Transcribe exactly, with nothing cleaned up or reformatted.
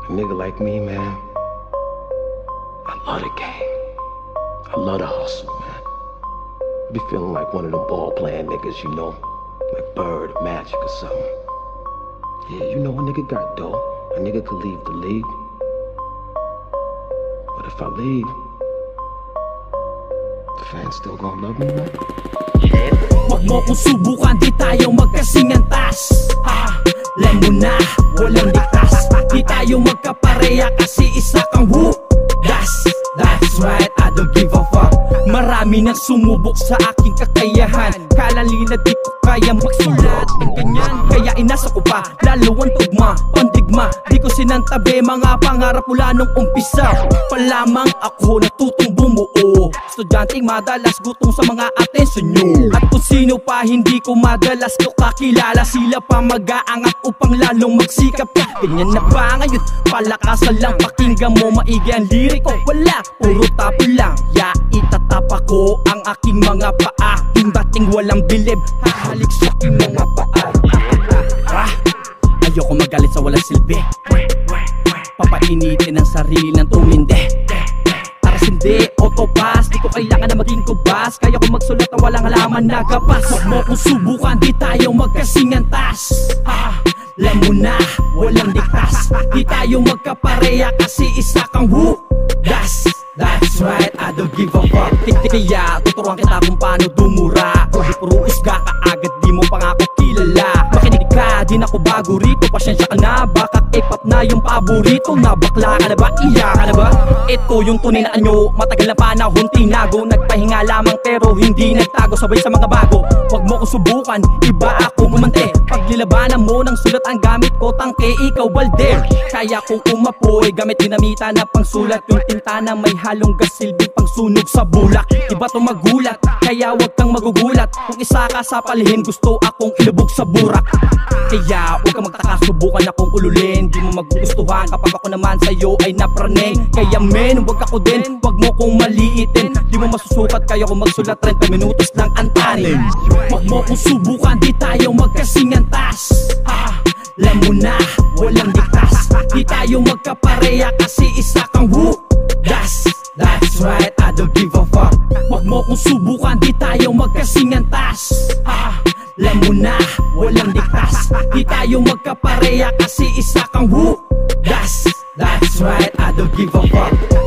A nigga like me, man, I love the game. I love the hustle, man. I be feeling like one of them ball-playing niggas, you know, like Bird or Magic or something. Yeah, you know a nigga got dough. A nigga could leave the league. But if I leave, the fans still gonna love me, man? Wag mo kong subukan, di tayo magkasingantas. Ha, alam mo na, walang ligtas. Di tayo magkapareha kasi isa kang who. That's, that's right, I don't give a fuck. Marami nang sumubok sa aking kakayahan. Kalalina di ko kaya magsulat ng ganyan. Kaya inasa ko pa, lalo ang tugma, pandigma. Di ko sinantabi mga pangarap mula nung umpisa. Palamang ako natutong bumuo. Estudyanteng madalas gutong sa mga atensyon nyo. At kung sino pa hindi ko madalas ko kakilala, sila pa mag-aangat upang lalong magsikap ka. Ganyan na ba ngayon? Palakasan lang, pakinggan mo maigi ang lirik ko. Wala, puro tapo lang. Ya, itatapa ko ang aking mga paa. Yung dating walang bilib, hahalik sa aking mga paa. Ah, ayoko magalit sa walang silbi. Papainitin ang sarili ng tumindi. Aras hindi, autopass, di ko kailangan na maging kubas. Kaya ko magsulat na walang halaman na gapas. Wag mo kong subukan, di tayo magkasingantas. Ha, alam mo na, walang ligtas. Di tayo magkapareha kasi isa kang who. That's, that's right, I don't give a fuck. Kaya tuturuan kita kung paano dumura. Kung puro isga ka agad, di mo pa nga ako kilala. Makinig ka, di na ako bago rito. Pasyensya ka na, baka K-pop na yung paborito. Na bakla ka na ba? Iya ka na ba? Ito yung tunay na anyo, matagal na panahon tinago. Nagpahinga lamang pero hindi nagtago, sabay sa mga bago. Wag mo kong subukan, iba ako umante. Paglilabanan mo ng sulat ang gamit ko, tangke ikaw balde. Kaya kung umapoy, gamit dinamita na pangsulat. Yung tinta na may halong gas, silbing pangsunog sa bulak. Iba to magulat, kaya wag kang magugulat. Kung isa ka sa palihim, gusto akong ilubog sa burak. Kaya wag kang magtaka, subukan akong ululin. Di mo magugustuhan kapag ako naman sa'yo ay napraneng. Kaya men, wag ako din, wag mo kong maliitin. Di mo masusukat, kaya kung magsulat trenta minutos lang ang tanim. Wag mo kong subukan, di tayo magkasingantas. Ha, alam mo na, walang ligtas. Di tayo magkapareha kasi isa kang who. That's, that's right, I don't give a fuck. Wag mo kong subukan, di tayo magkasingantas. Ha, alam mo na, walang ligtas. Di tayo magkapareha kasi isa kang who. That's, that's right, I don't give a fuck.